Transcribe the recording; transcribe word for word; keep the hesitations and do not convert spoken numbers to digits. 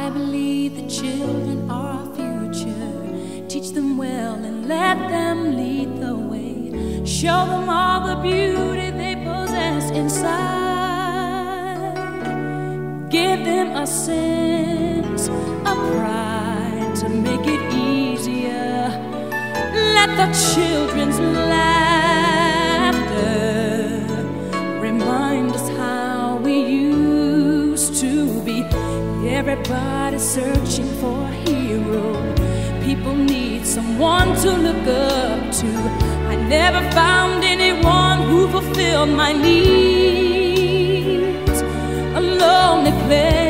I believe the children are our future. Teach them well and let them lead the way. Show them all the beauty they possess inside. Give them a sense of pride to make it easier. Let the children's laughter remind us how we used to be. Everybody's searching for a hero. People need someone to look up to. I never found anyone who fulfilled my needs. A lonely place